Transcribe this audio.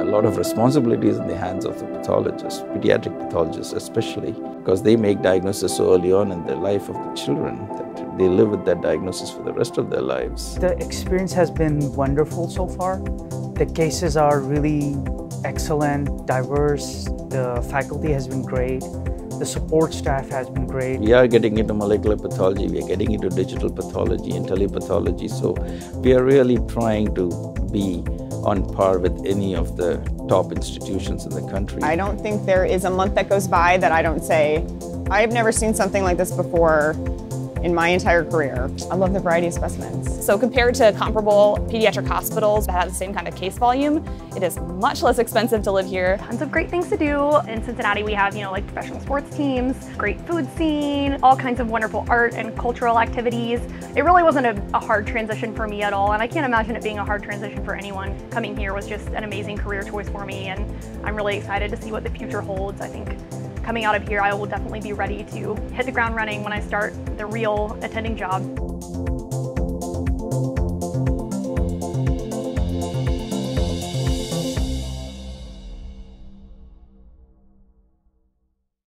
lot of responsibilities in the hands of the pathologists, pediatric pathologists especially, because they make diagnosis so early on in the life of the children that they live with that diagnosis for the rest of their lives. The experience has been wonderful so far. The cases are really excellent, diverse. The faculty has been great. The support staff has been great. We are getting into molecular pathology, we are getting into digital pathology and telepathology, so we are really trying to be on par with any of the top institutions in the country. I don't think there is a month that goes by that I don't say, I've never seen something like this before in my entire career. I love the variety of specimens. So compared to comparable pediatric hospitals that have the same kind of case volume, it is much less expensive to live here. Tons of great things to do. In Cincinnati, we have, like professional sports teams, great food scene, all kinds of wonderful art and cultural activities. It really wasn't a hard transition for me at all, and I can't imagine it being a hard transition for anyone. Coming here was just an amazing career choice for me, and I'm really excited to see what the future holds. I think coming out of here, I will definitely be ready to hit the ground running when I start the real attending job.